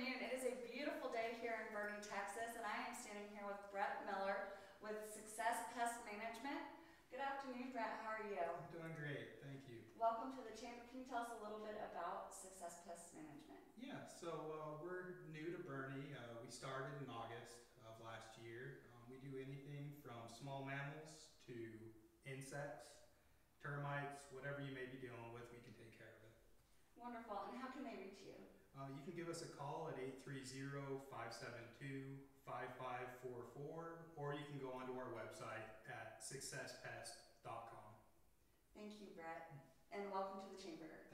afternoon. It is a beautiful day here in Boerne, Texas, and I am standing here with Brett Miller with Success Pest Management. Good afternoon, Brett. How are you? I'm doing great, thank you. Welcome to the chamber. Can you tell us a little bit about Success Pest Management? Yeah, so we're new to Boerne. We started in August of last year. We do anything from small mammals to insects, termites, whatever you may be dealing with, we can take care of it. Wonderful. And how can they reach you? You can give us a call at 830-572-5544, or you can go onto our website at successpest.com. Thank you, Brett, and welcome to the chamber.